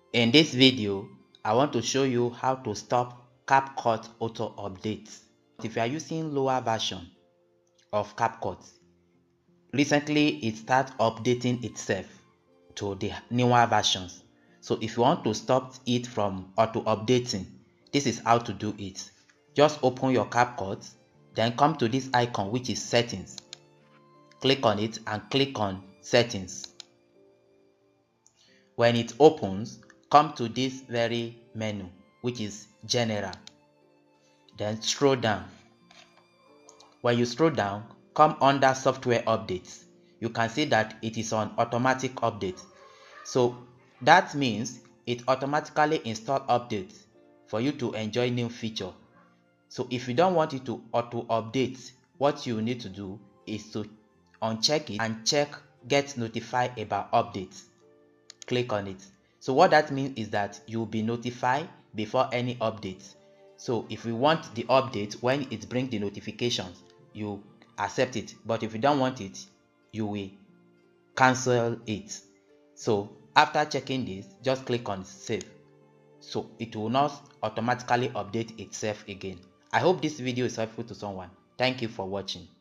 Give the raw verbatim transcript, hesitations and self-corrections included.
In this video, I want to show you how to stop Capcut auto updates. If you are using lower version of Capcut, recently it started updating itself to the newer versions. So if you want to stop it from auto updating, this is how to do it. Just open your Capcut, then come to this icon which is settings. Click on it and click on settings. When it opens, come to this very menu which is general, then scroll down. When you scroll down, come under software updates. You can see that it is on automatic update. So that means it automatically install updates for you to enjoy new feature. So if you don't want it to auto update, what you need to do is to uncheck it and check get notified about updates. Click on it. So what that means is that you'll be notified before any updates. So if you want the update, when it brings the notifications, you accept it. But if you don't want it, you will cancel it. So after checking this, just click on save. So it will not automatically update itself again. I hope this video is helpful to someone. Thank you for watching.